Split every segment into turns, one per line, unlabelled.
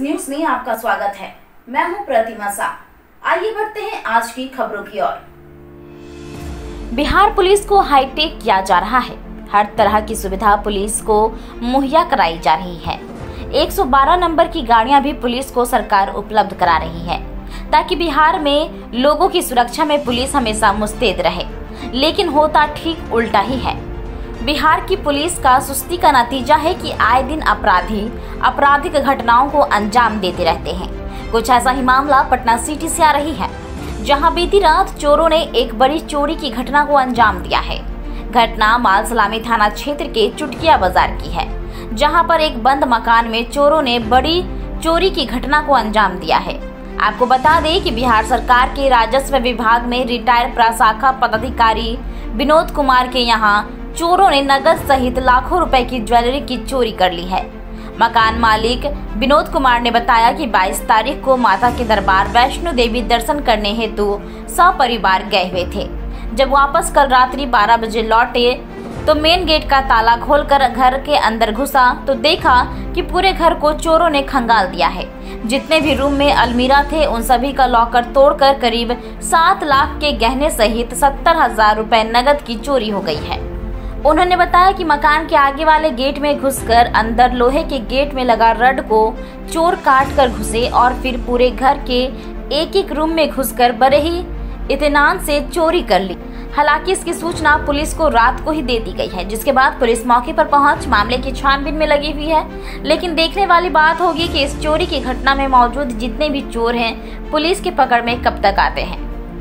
News में आपका स्वागत है। मैं हूं प्रतिमा शाह। आइए बढ़ते हैं आज की खबरों की ओर। बिहार पुलिस को हाईटेक किया जा रहा है। हर तरह की सुविधा पुलिस को मुहैया कराई जा रही है। 112 नंबर की गाड़ियां भी पुलिस को सरकार उपलब्ध करा रही है ताकि बिहार में लोगों की सुरक्षा में पुलिस हमेशा मुस्तैद रहे। लेकिन होता ठीक उल्टा ही है। बिहार की पुलिस का सुस्ती का नतीजा है कि आए दिन अपराधी आपराधिक घटनाओं को अंजाम देते रहते हैं। कुछ ऐसा ही मामला पटना सिटी से आ रही है, जहां बीती रात चोरों ने एक बड़ी चोरी की घटना को अंजाम दिया है। घटना माल सलामी थाना क्षेत्र के चुटकिया बाजार की है, जहां पर एक बंद मकान में चोरों ने बड़ी चोरी की घटना को अंजाम दिया है। आपको बता दें कि बिहार सरकार के राजस्व विभाग में रिटायर्ड प्रशाखा पदाधिकारी विनोद कुमार के यहाँ चोरों ने नगद सहित लाखों रुपए की ज्वेलरी की चोरी कर ली है। मकान मालिक विनोद कुमार ने बताया कि 22 तारीख को माता के दरबार वैष्णो देवी दर्शन करने हेतु सपरिवार गए हुए थे। जब वापस कल रात्रि 12 बजे लौटे तो मेन गेट का ताला खोलकर घर के अंदर घुसा तो देखा कि पूरे घर को चोरों ने खंगाल दिया है। जितने भी रूम में अलमीरा थे उन सभी का लॉकर तोड़कर करीब 7 लाख के गहने सहित 70,000 रुपए नगद की चोरी हो गई है। उन्होंने बताया कि मकान के आगे वाले गेट में घुसकर अंदर लोहे के गेट में लगा रड को चोर काट कर घुसे और फिर पूरे घर के एक एक रूम में घुसकर बड़े ही इत्मीनान से चोरी कर ली। हालांकि इसकी सूचना पुलिस को रात को ही दे दी गई है, जिसके बाद पुलिस मौके पर पहुंच मामले की छानबीन में लगी हुई है। लेकिन देखने वाली बात होगी कि इस चोरी की घटना में मौजूद जितने भी चोर हैं पुलिस की पकड़ में कब तक आते हैं।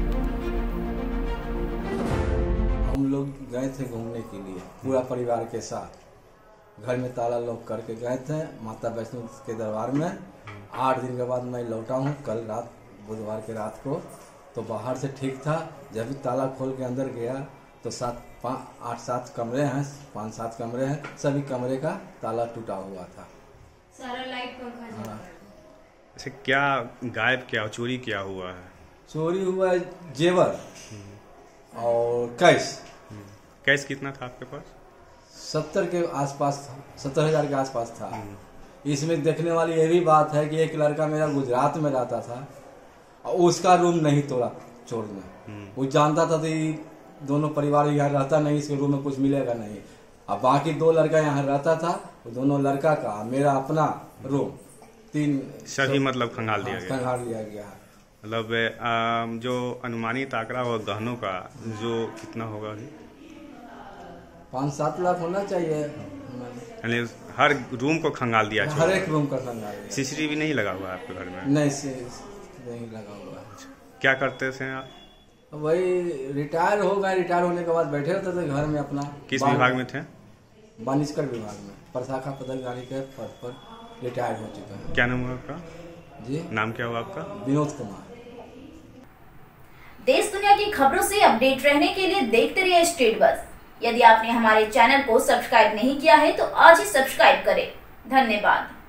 हम लोग गए थे घूमने के लिए पूरा परिवार के साथ। घर में ताला लॉक करके गए थे माता वैष्णो के दरबार में। 8 दिन के बाद मैं लौटा हूँ कल रात, बुधवार के रात को। तो बाहर से ठीक था, जब भी ताला खोल के अंदर गया तो 8-7 कमरे हैं, 5-7 कमरे हैं, सभी कमरे का ताला टूटा हुआ था।
सारा लाइट पंखा।
हाँ।
ऐसे क्या गायब, क्या चोरी क्या हुआ है?
चोरी हुआ है जेवर और कैश।
कैश कितना था आपके पास?
70 के आसपास था, 70,000 के आसपास था। इसमें देखने वाली ये भी बात है कि एक लड़का मेरा गुजरात में रहता था और उसका रूम नहीं तोड़ा चोर ने। वो जानता था कि दोनों परिवार यहाँ रहता नहीं, इसके रूम में कुछ मिलेगा नहीं। अब बाकी 2 लड़का यहाँ रहता था, वो दोनों लड़का का मेरा अपना रूम 3
सभी मतलब खंगाल दिया गया।
खंगाल दिया गया।
मतलब जो अनुमानित आंकड़ा होगा गहनों का जो कितना होगा?
5-7 लाख होना चाहिए।
यानी हर रूम को खंगाल दिया?
हर एक रूम का खंगाल दिया।
सीसीटीवी नहीं लगा हुआ है आपके घर में?
नहीं लगा हुआ है।
क्या करते थे आप?
वही रिटायर हो गए, रिटायर होने के बाद बैठे रहते थे घर में अपना।
किस विभाग में थे?
वाणिज्य विभाग में प्रशाखा पदाधिकारी के पद पर रिटायर हो चुका है।
क्या नाम हुआ आपका?
जी,
नाम क्या हुआ आपका?
विनोद कुमार।
देश दुनिया की खबरों से अपडेट रहने के लिए देखते रहिए स्टेट बस। यदि आपने हमारे चैनल को सब्सक्राइब नहीं किया है तो आज ही सब्सक्राइब करें। धन्यवाद।